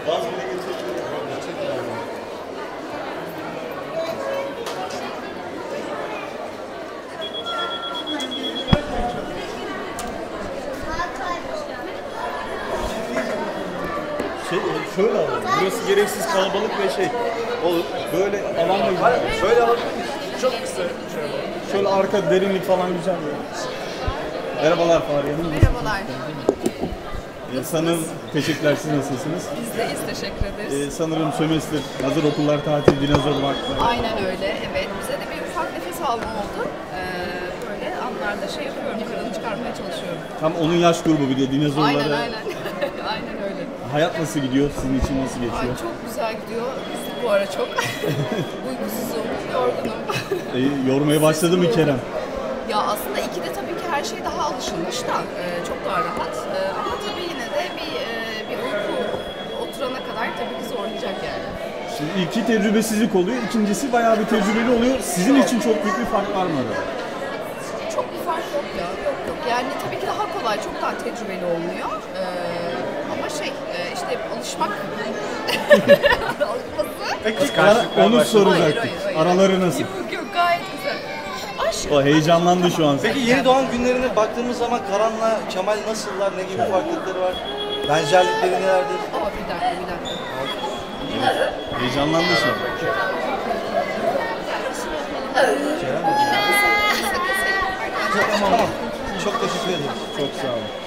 Gaz bile geçebilir. Şöyle alalım. Burası gereksiz kalabalık ve olur. Böyle alanla güzel. Şöyle alalım. Çok kısa. Şöyle arka derinlik falan güzel. Merhabalar Fahriye Hanım. Merhabalar. Sanırım teşekkürler. Siz nasılsınız? Biz de teşekkür ederiz. Sanırım sömestr, hazır okullar tatil, dinozor vakti. Aynen öyle. Evet. Bize de bir ufak nefes alma oldu. Böyle anlarda yapıyorum. Karını çıkarmaya çalışıyorum. Tam onun yaş grubu bir de dinozorlara. Aynen. Aynen öyle. Hayat nasıl gidiyor? Sizin için nasıl geçiyor? Ay, çok güzel gidiyor. Biz bu ara çok uykusuzum, yorgunum. Yormaya başladı mı Kerem? Ya aslında 2'de tabii ki her şey daha alışılmış da çok daha rahat. Ama tabii yine de bir uyku oturana kadar tabii ki zorlayacak yani. Şimdi ilki tecrübesizlik oluyor, ikincisi bayağı bir tecrübeli oluyor. Sizin için çok büyük bir fark var mı arada? Çok bir fark yok ya, yok. Yani tabii ki daha kolay, çok daha tecrübeli olmuyor. Ama işte alışmak, alışması. Peki onu soracaktık. Hayır. Araları nasıl? Yok, gayet güzel. Aşk. O heyecanlandı şu an. Peki yeni doğan günlerine baktığımız zaman Karan'la Kemal nasıllar, ne gibi farklılıkları var? Benzerlikleri nelerdir? Bir dakika. Heyecanlandı şu an. Tamam. Çok teşekkür ederim. Çok sağ olun.